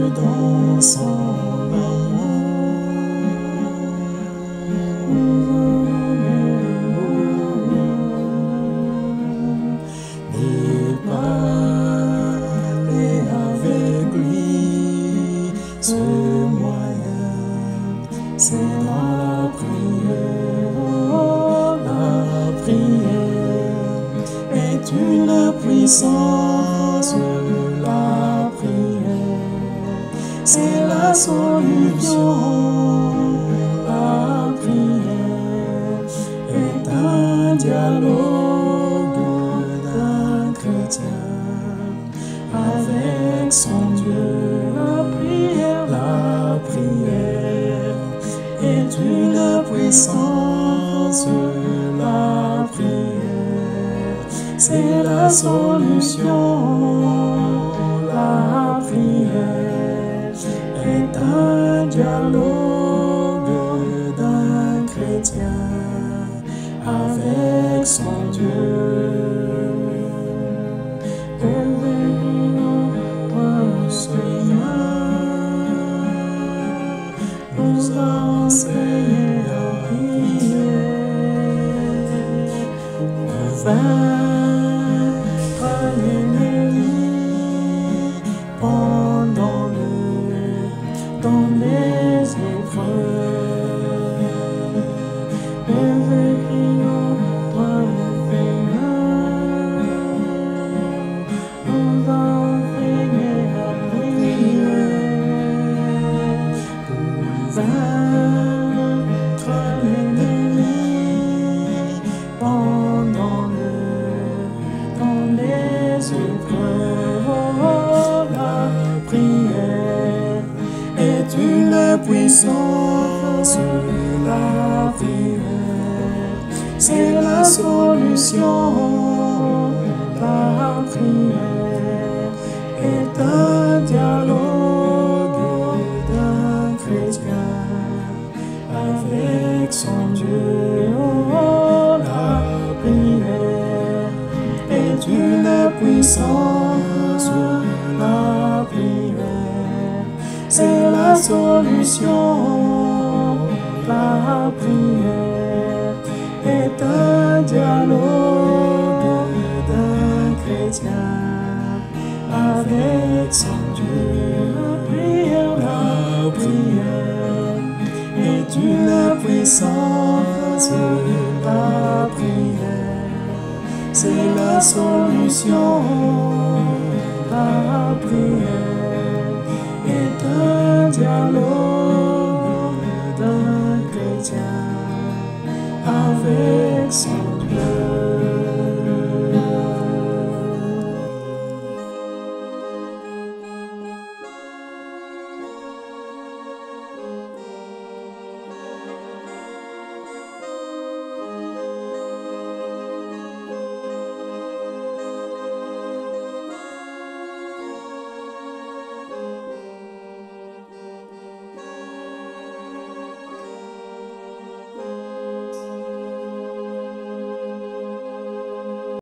dans son ce moyen, c'est dans la prière est une puissance, la prière, c'est la solution, la prière est un dialogue d'un chrétien avec son Dieu. La prière est une puissance, la prière, c'est la solution. La prière est un dialogue d'un chrétien avec son Dieu. Nous enseigner à prier pour vaincre l'ennemi dans les épreuves. Réveillons, toi le Seigneur, nous enseigner à prier pour vaincre l'ennemi dans les épreuves. La prière est une puissance, la prière, c'est la solution. La prière est un dialogue d'un chrétien avec son Dieu. Oh, la prière est une puissance, la prière, c'est la solution. La prière est un dialogue d'un chrétien avec son Dieu. La prière est une puissance, la prière, c'est la solution. La prière est un dialogue d'un chrétien avec son